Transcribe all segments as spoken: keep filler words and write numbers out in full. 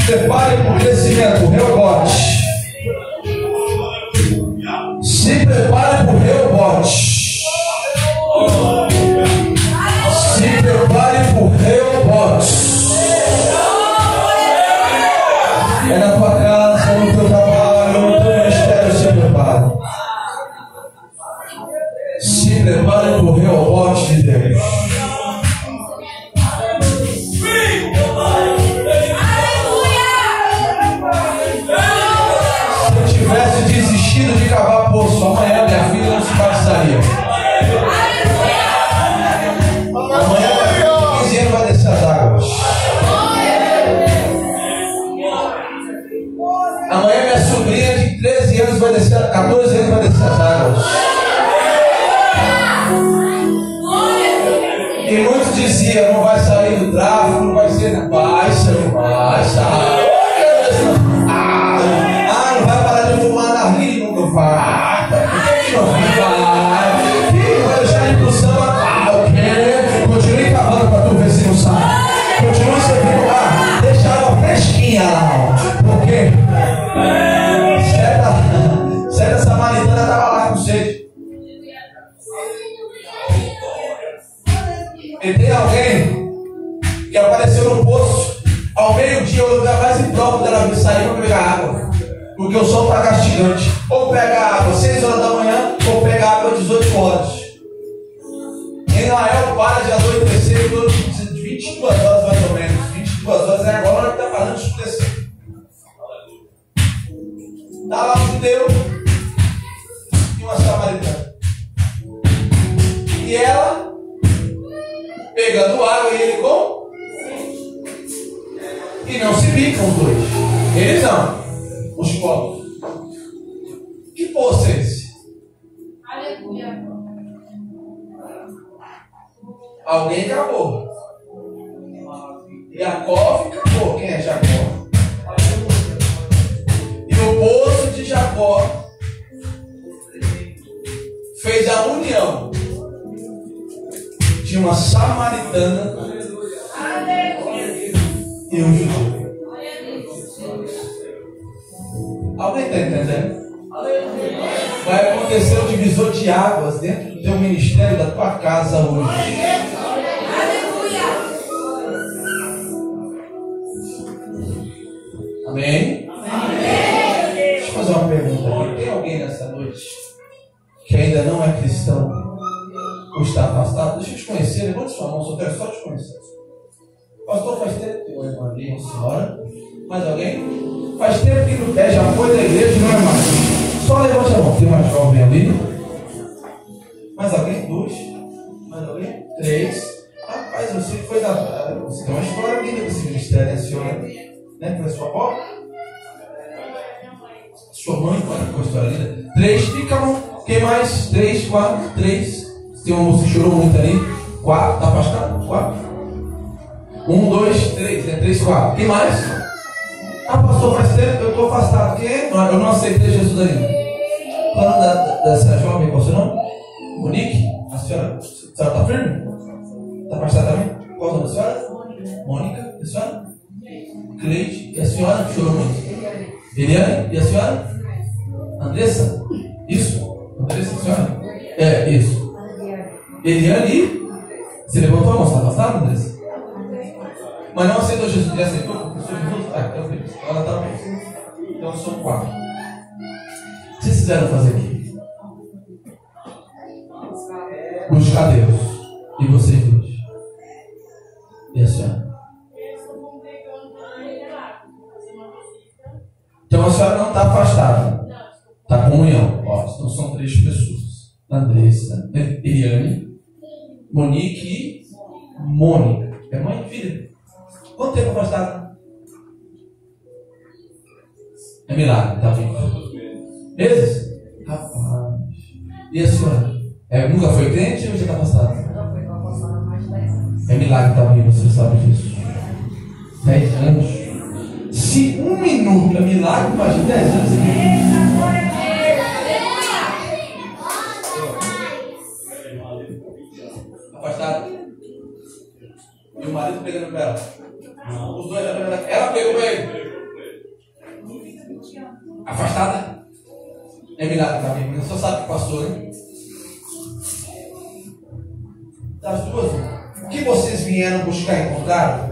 prepare para o crescimento, rebote. Se prepare para o rebote. Se prepare para o rebote. É na tua casa, no teu trabalho, no teu ministério, se prepare. Se prepare para o rebote de Deus. De cavar poço, amanhã minha filha não se batizaria. Amanhã minha filha de quinze anos vai descer as águas. Amanhã minha sobrinha de treze anos vai descer, catorze anos vai descer as águas. E muitos diziam, não vai sair do tráfico, não vai ser, vai sair, vai sair. Ah, não vai parar de fumar na rio. Vai, vai deixar ir pro samba, ok? Continue cavando para tu ver se não sai. Continue servindo lá, deixa a água fresquinha lá, porque certa, certa samaritana estava lá com sede. E tem alguém que apareceu no poço ao meio-dia, o lugar mais impróprio dela vir sair para pegar água. Porque o sol está castigante. Ou pega água seis horas da manhã, ou pega água dezoito horas. Em Israel, para de anoitecer de vinte e duas horas mais ou menos. vinte e duas horas é agora a hora que está parando de escurecer. Está lá um judeu e uma samaritana. E ela pegando água e ele com. E não se bicam os dois. Eles não. Os povos. Que poço é esse? Aleluia. Alguém acabou. Jacó acabou. Quem é Jacó? E o poço de Jacó fez a união de uma samaritana e um judeu. Alguém está entendendo? Vai acontecer o divisor de águas dentro do teu ministério, da tua casa hoje. Amém? Amém? Deixa eu fazer uma pergunta aqui. Tem alguém nessa noite que ainda não é cristão ou está afastado? Deixa eu te conhecer. Levante sua mão, só quero só te conhecer. Pastor, faz tempo que eu mandei uma senhora. Mais alguém? Faz tempo que no pé já foi da igreja, não é mais. Só levante a mão. Tem uma jovem ali. Mais alguém? Dois. Mais alguém? Três. Rapaz, você foi da. Você tem uma história linda desse ministério, né, senhora? Né? Foi a sua avó? Sua mãe, olha que história linda. Três, fica a mão. Quem mais? Três, quatro, três. Tem uma moça que chorou muito ali. Quatro, tá afastado? Quatro. Um, dois, três. É três, quatro. Quem mais? Ah, pastor, faz tempo eu estou afastado. Quem é? Eu não aceitei Jesus ainda. Qual é o nome da, dessa jovem? Qual é o seu nome? Monique? A senhora? A senhora está firme? Está afastada também? Qual é o nome da senhora? Mônica. E a senhora? Cleide. E a senhora? Chorou muito. Eliane. E a senhora? Andressa. Isso? Andressa, a senhora? É, isso. Eliane. Você levantou a mão? Você está afastado, Andressa? Mas não aceitou Jesus. Já aceitou? Jesus? Ah, então feliz. Ela está bem. Então são quatro. O que vocês fizeram fazer aqui? Buscar Deus. E vocês dois? E a senhora? Então a senhora não está afastada. Está com união. Ó, então são três pessoas. Andressa, Eliane, Monique e Mônica. É mãe e filha. Quanto tempo afastado? É milagre, está vindo. Meses? Rapaz. E a senhora? É, nunca foi crente ou já está afastado? É milagre, está vindo, você sabe disso. Dez anos. Se um minuto é milagre, imagina dez anos. Afastado. E o marido pegando para ela. Os dois já pegando. Ela pegou para ele. Afastada? É milagre também, mas só sabe que passou, né? Das duas, o que vocês vieram buscar e encontraram?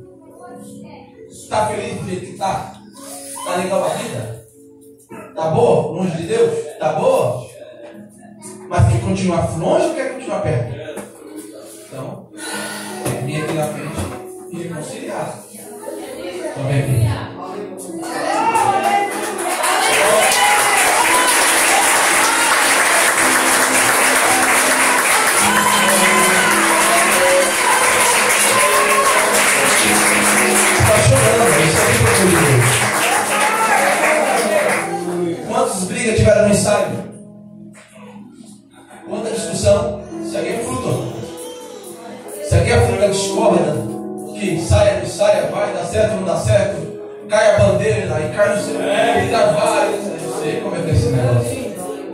Está feliz do jeito que está? Está legal a vida? Está boa? Longe de Deus? Está boa? Mas quer continuar longe ou quer continuar perto? Então, é vir aqui na frente e reconciliar. Então vem aqui. Quantas brigas tiveram no ensaio? Quanta discussão? Isso aqui é fruto. Isso aqui é fruto da discórdia. Que saia, não saia, vai, dá certo, não dá certo. Cai a bandeira, aí cai no céu, e dá vários. Eu não sei como é que é esse negócio.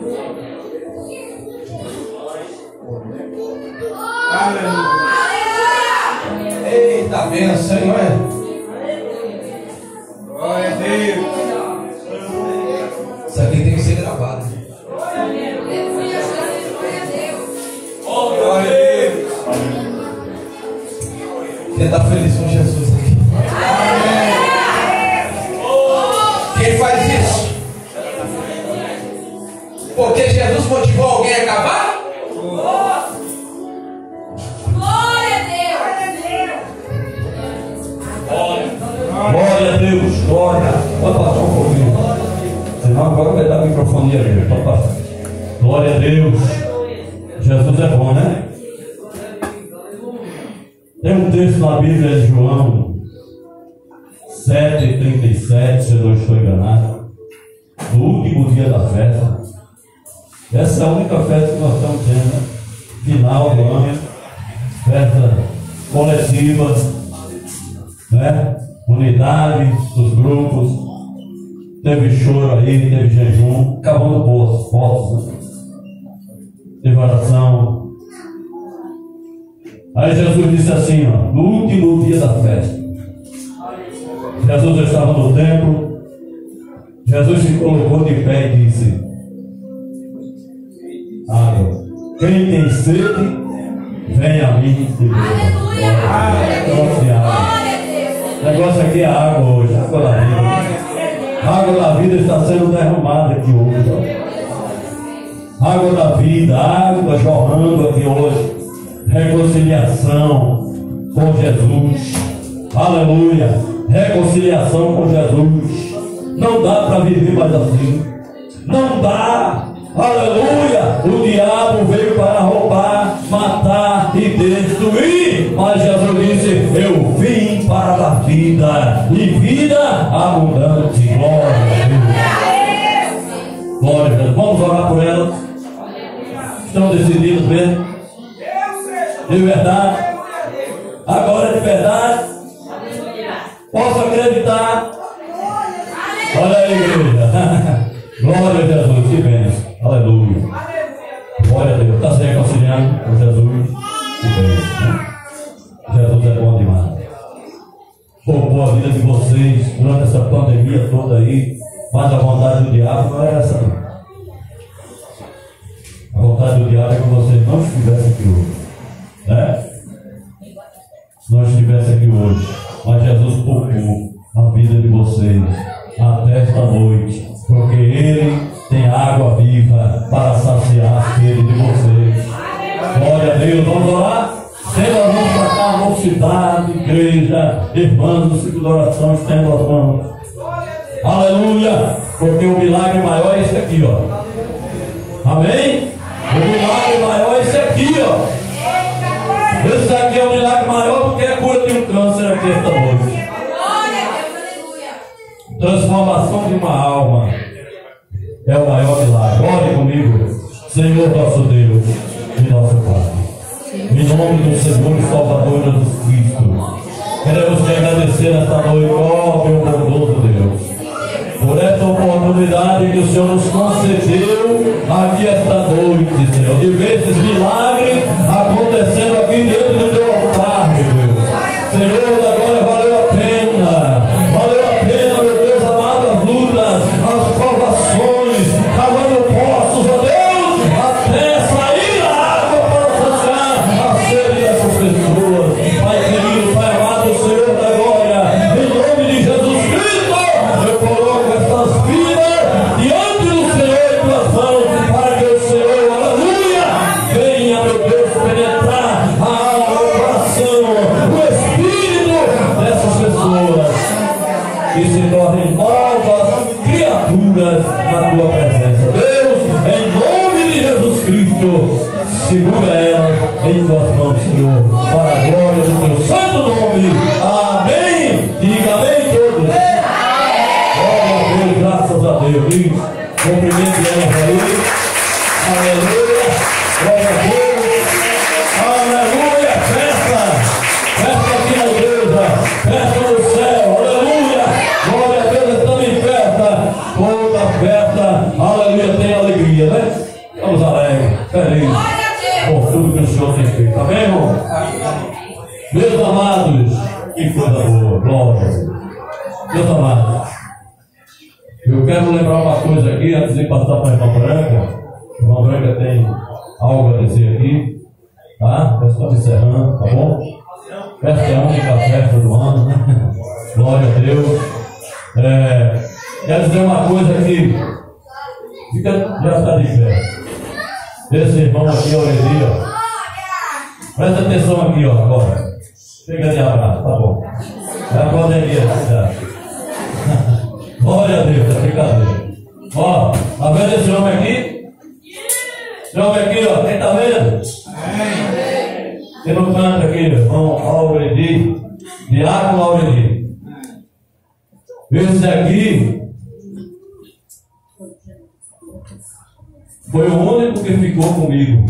Eita benção, hein, olha. Glória a Deus. Isso aqui tem que ser gravado. Oh, glória a Deus. Quem está feliz com Jesus aqui? Quem faz isso? Porque Jesus motivou alguém a acabar? Glória a Deus, glória. Pode passar um pouquinho. Senão agora vai dar microfonia ali. Pode passar. Glória a Deus. Jesus é bom, né? Tem um texto na Bíblia de João sete, trinta e sete, se eu não estou enganado. No último dia da festa. Essa é a única festa que nós estamos tendo, né? Final do ano. Festa coletiva, né? Unidade dos grupos, teve choro aí, teve jejum, acabando boas fotos, né? Teve oração. Aí Jesus disse assim, ó, no último dia da festa, Jesus estava no templo, Jesus se colocou de pé e disse: água, quem tem sede, vem a mim e beba. Aleluia! O negócio aqui é água hoje, água da vida. A água da vida está sendo derramada aqui hoje. Água da vida, água jorrando aqui hoje. Reconciliação com Jesus. Aleluia. Reconciliação com Jesus. Não dá para viver mais assim. Não dá. Aleluia. O diabo veio para roubar, matar e destruir. Mas Jesus disse: eu vim para dar vida e vida abundante. Glória a Deus. Glória a Deus. Vamos orar por elas. Estão decididos mesmo? De verdade. Agora de verdade. Posso acreditar. Olha aí, igreja. Glória a Jesus. Que bênção. Aleluia. Glória a Deus. Está se reconciliando com Jesus. Que bênção. Jesus é bom demais. Poupou a vida de vocês durante essa pandemia toda aí. Mas a vontade do diabo não é essa, não. A vontade do diabo é que vocês não estivessem aqui hoje, né? Se não estivessem aqui hoje, mas Jesus poupou a vida de vocês até esta noite, porque Ele tem água viva para saciar a sede de vocês. Glória a Deus. Vamos orar? Tendo as mãos para cá, mocidade, igreja, irmãos do ciclo de oração, estendo as mãos. Aleluia! Porque o milagre maior é esse aqui, ó. Amém? O milagre maior é esse aqui, ó. Esse aqui é o milagre maior porque é a cura de um câncer aqui esta noite. Transformação de uma alma é o maior milagre. Ore comigo, Senhor nosso Deus e nosso Pai. Em nome do Senhor e Salvador Jesus Cristo, queremos te agradecer nesta noite, ó meu bondoso Deus, por esta oportunidade que o Senhor nos concedeu aqui esta noite, Senhor, de ver esses milagres acontecendo aqui dentro do teu altar, meu Deus. Senhor, agora valeu a pena, valeu a pena, meu Deus amado, as lutas, as e se tornem novas criaturas na tua presença. Deus, em nome de Jesus Cristo, segura elas em tuas mãos, Senhor, para a glória do teu santo nome. Amém. Diga amém todos. Glória a Deus, graças a Deus. Cumprimento elas aí. Aleluia. Glória a Deus. Aleluia. Festa. Festa aqui na igreja. Festa no céu. Aleluia. Glória a Deus. Estamos em festa. Toda festa. Aleluia. Tem alegria, né? Estamos alegres. Felizes por tudo que o Senhor tem feito. Amém, irmão? Meus amados, que coisa boa. Glória. Meus amados, eu quero lembrar uma coisa aqui antes de passar para a irmã Branca. A irmã Branca tem algo a dizer aqui, tá? Nós estamos encerrando, tá bom? Festa é a única festa do ano, né? Glória a Deus. É, quero dizer uma coisa aqui. Fica, já está de pé. Esse irmão aqui, a Aurelia. Presta atenção aqui, ó, agora. Chega de abraço, tá bom. É a poderia, tá? Glória a Deus, é brincadeira. Ó, tá vendo esse homem aqui? Esse homem aqui, ó, quem tá vendo? Quem não canta aqui, irmão Aureli, Diácono Aureli. Esse aqui foi o único que ficou comigo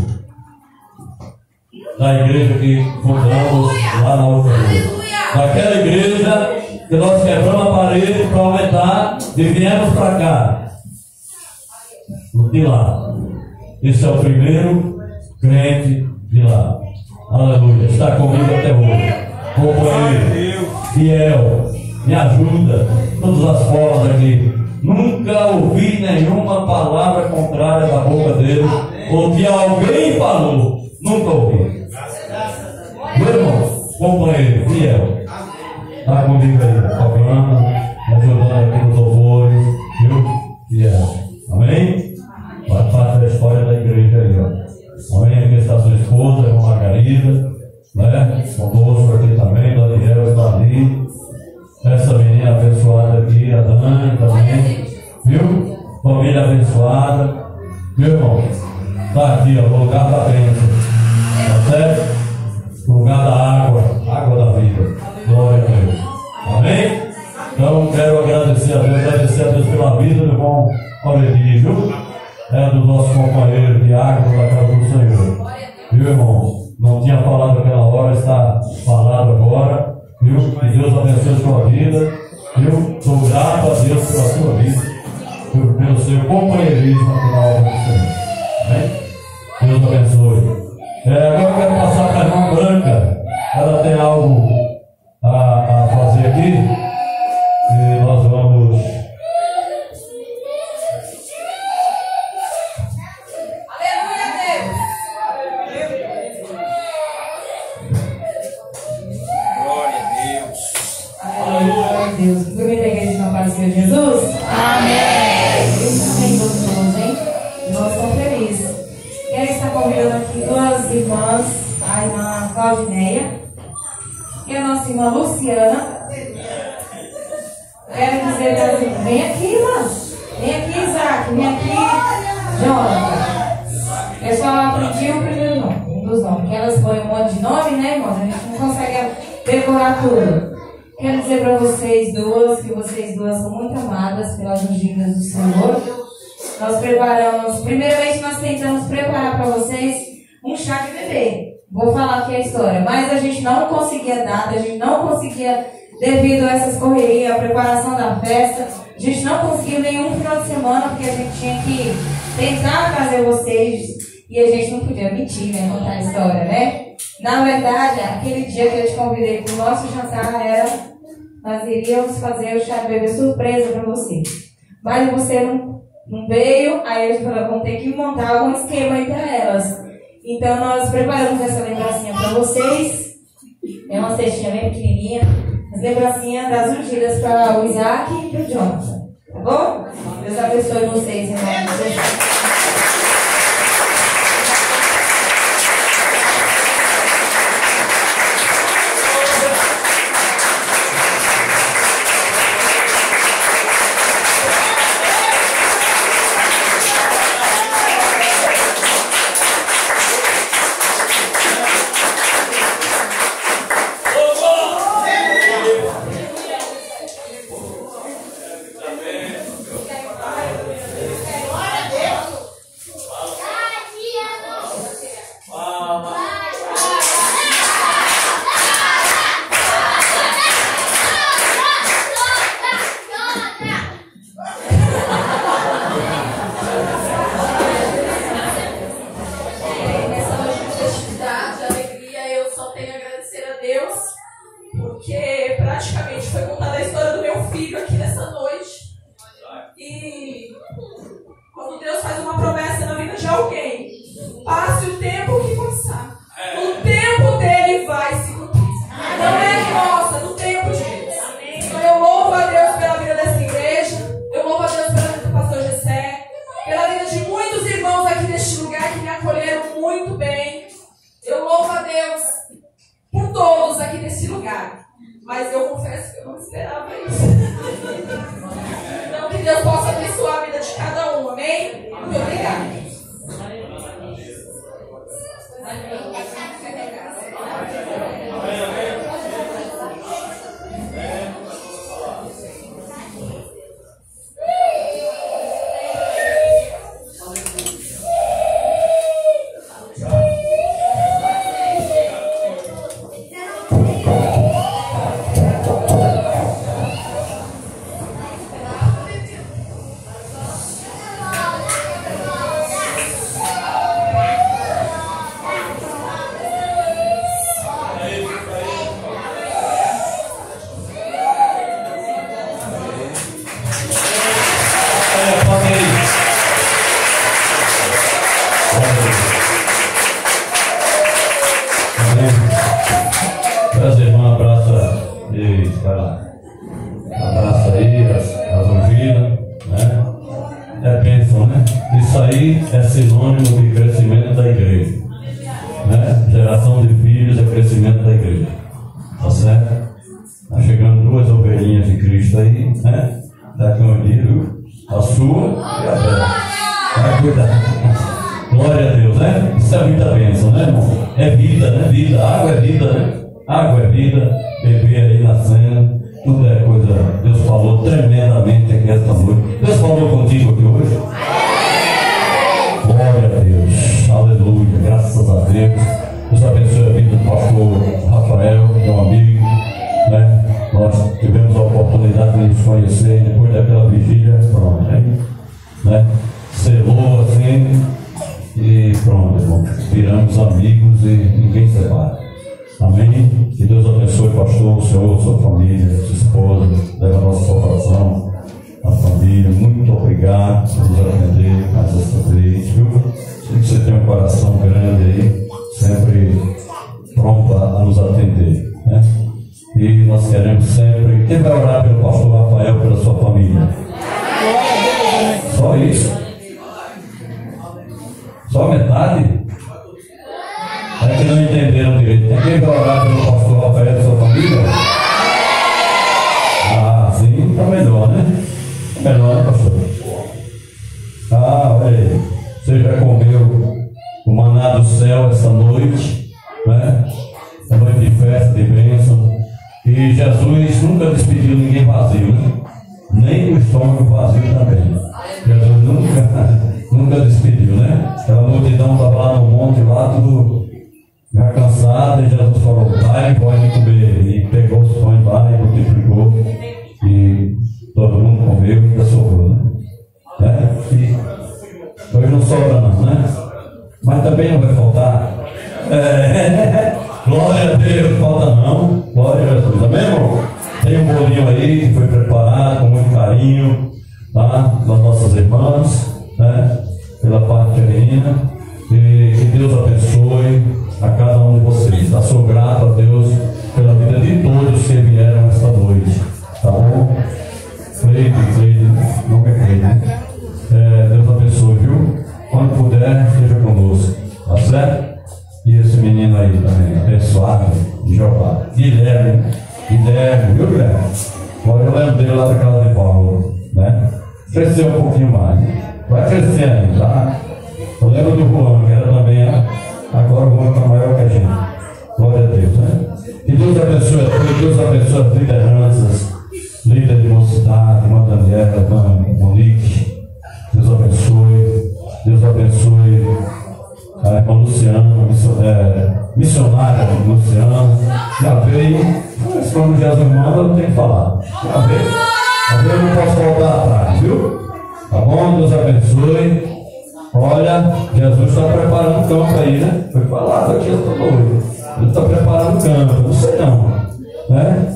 da igreja que fundamos lá na outra igreja. Naquela igreja que nós quebramos a parede para aumentar e viemos para cá. De lá. Esse é o primeiro crente de lá. Aleluia. Está comigo até hoje. Companheiro, fiel, me ajuda. Todas as formas aqui. Nunca ouvi nenhuma palavra contrária da boca dele, ou que alguém falou. Nunca ouvi. Meu irmão, companheiro, fiel, está comigo aí, tocando, me ajudando aqui nos louvores, viu? Fiel. Amém? Faz parte da história da igreja aí, ó. Amém? Aqui está a sua esposa, a irmã Margarida, né? Conosco aqui também, Daniel está ali. Essa menina abençoada aqui, a Dani também, viu? Família abençoada, meu irmão, está aqui, ó, o lugar da bênção, tá certo? O lugar da água, água da vida, glória a Deus, amém? Então, quero agradecer a Deus, agradecer a Deus pela vida do irmão Aureli, viu? É do nosso companheiro de água da casa do Senhor, viu, irmão? Não tinha falado naquela hora, está falado agora. Viu? Que Deus abençoe a sua vida. Viu? Sou grato a Deus pela sua vida, viu? Pelo seu companheirismo aqui na obra do Senhor. Amém? Deus abençoe. É, agora eu quero passar para a irmã Branca. Ela tem algo a, a fazer aqui. E nós vamos. Deus, primeira igreja na paz do Senhor Jesus. Amém. Deus também gostoso, hein? Nós estamos felizes. Quero estar convidando aqui duas irmãs, a irmã Claudineia e a nossa irmã Luciana. Quero dizer para elas, vem aqui, irmãs. Vem aqui, Isaac. Vem aqui, Jonathan. Eu só pedi o primeiro nome, um dos nomes. Que elas põem um monte de nome, né, irmãos? A gente não consegue decorar tudo. Quero dizer para vocês duas que vocês duas são muito amadas pelas ungidas do Senhor. Nós preparamos, primeiramente nós tentamos preparar para vocês um chá de bebê. Vou falar aqui a história, mas a gente não conseguia data, a gente não conseguia, devido a essas correrias, a preparação da festa, a gente não conseguiu nenhum final de semana, porque a gente tinha que tentar trazer vocês e a gente não podia mentir, né, contar a história, né? Na verdade, aquele dia que eu te convidei para o nosso jantar era, nós iríamos fazer o chá de bebê surpresa para você. Mas você não, não veio, aí a gente falou, vamos ter que montar algum esquema aí para elas. Então nós preparamos essa lembrancinha para vocês. É uma cestinha bem pequenininha. As lembrancinhas das ungidas para o Isaac e para o Jonathan. Tá bom? Deus abençoe vocês, irmãos. Deus possa abençoar a vida de cada um, amém? Muito obrigada. É sinônimo de crescimento da igreja, né? Geração de filhos é crescimento da igreja, tá certo? Tá chegando duas ovelhinhas de Cristo aí, né? Daqui um dia, viu? A sua e a dela. Vai cuidar. Glória a Deus, né? Isso é muita bênção, né, irmão? É vida, né? Vida. Água é vida, né? Água é vida. Beber aí na cena. Tudo é coisa. Deus falou tremendamente aqui esta noite. Deus falou contigo aqui hoje? Glória a Deus, aleluia, graças a Deus. Deus abençoe a vida do pastor Rafael, meu amigo, né? Nós tivemos a oportunidade de nos conhecer depois daquela vigília, pronto, né? Selou assim e pronto, irmão. Viramos amigos e ninguém separa. Amém? Que Deus abençoe, pastor, o senhor, sua família, sua esposa, leva a nossa salvação. A família, muito obrigado por nos atender mais esta vez, viu? Sei que você tem um coração grande aí, sempre pronto a nos atender, né? E nós queremos sempre. Quem vai orar pelo pastor Rafael, pela sua família? Só isso? Só metade? É que não entenderam direito. Quem vai orar pelo pastor Rafael, pela sua família? Ah, sim, tá melhor, né? Melhor, né, pastor? Ah, olha aí. Você já comeu o maná do céu essa noite, né? É noite de festa, de bênção. E Jesus nunca despediu ninguém vazio, né? Nem o estômago vazio também. Jesus nunca, nunca despediu, né? Aquela multidão estava lá no monte, lá tudo já cansada, e Jesus falou: vai, pode comer. E pegou os pães lá e multiplicou. E todo mundo comeu e ainda sobrou, né? É, e hoje não sobra não, né? Mas também não vai faltar. É, glória a Deus, falta não. Glória a Jesus, amém, irmão? Tem um bolinho aí que foi preparado com muito carinho, tá? Das nossas irmãs, né? Pela parte feminina. E que Deus abençoe a cada um de vocês. Eu sou grato a Deus pela vida de todos que vieram esta noite, tá bom? Cleide, Cleide, não é Cleide, né? É, Deus abençoe, viu? Quando puder, esteja conosco, tá certo? E esse menino aí também, abençoado de Jeová. Guilherme, Guilherme, viu, Guilherme? Agora eu lembro dele lá da casa de Paulo, né? Cresceu um pouquinho mais, vai crescer ainda, tá? Eu lembro do Juan, que era também, agora o Juan está maior que a gente. Glória a Deus, né? Que Deus abençoe a todos, Deus abençoe as lideranças, líder de mocidade, irmã Daniela, irmã Monique. Deus abençoe, Deus abençoe a irmã Luciana, missionária Luciana. Já veio, mas quando Jesus manda, não tem que falar. Já veio, já veio, eu não posso voltar atrás, viu? Tá bom? Deus abençoe. Olha, Jesus está preparando o campo aí, né? Foi falado aqui esta noite. Ele está preparando o campo, não sei não, né?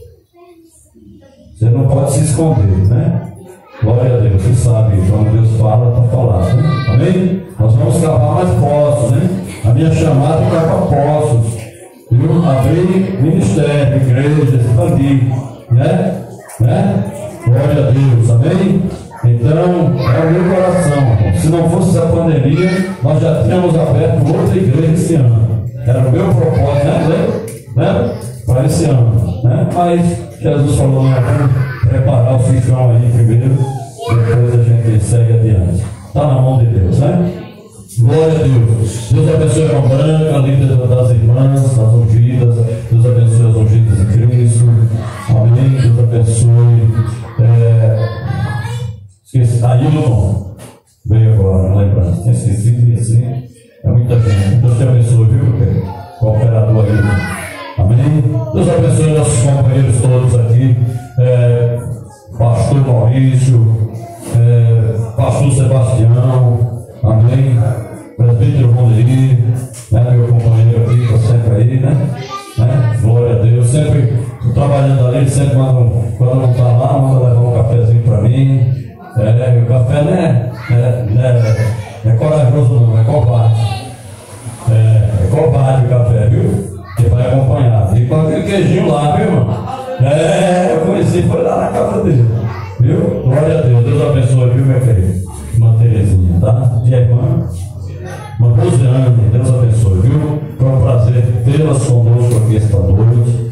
Você não pode se esconder, né? Glória a Deus, você sabe, quando Deus fala, está falado, né? Amém? Nós vamos cavar mais poços, né? A minha chamada é cavar poços, viu? Abrir ministério, igreja, expandir, né? né? Glória a Deus, amém? Então, é o meu coração. Se não fosse a pandemia, nós já tínhamos aberto outra igreja esse ano. Era o meu propósito, né? né? Para esse ano, né? Mas Jesus falou: não, vamos preparar o ciclão aí primeiro. abençoe a irmã Branca, líder das irmãs, as ungidas. Deus abençoe as ungidas de Cristo. Amém. Deus abençoe. É, esqueci. Ailton veio agora, não lembrança. Tem esquecido e assim. É muita gente. Deus te abençoe, viu? Cooperador aí. Amém. Deus abençoe nossos companheiros todos aqui. É, Pastor Maurício, é, Pastor Sebastião. Amém. Presbítero Vonderi, né, meu companheiro aqui, está sempre aí, né? né? Glória a Deus. Sempre trabalhando ali, sempre manda um, quando não está lá, manda levar um cafezinho para mim. É, o café não é, é, é, é corajoso, não, é covarde. É, é covarde o café, viu? Que vai acompanhar. E com aquele queijinho lá, viu, irmão? É, eu conheci, foi lá na casa dele. Viu? Glória a Deus. Deus abençoe, viu, minha querida? Irmã Terezinha, tá? E a irmã? Irmã Rosiane, Deus abençoe, viu? Foi um prazer tê-las conosco aqui esta noite.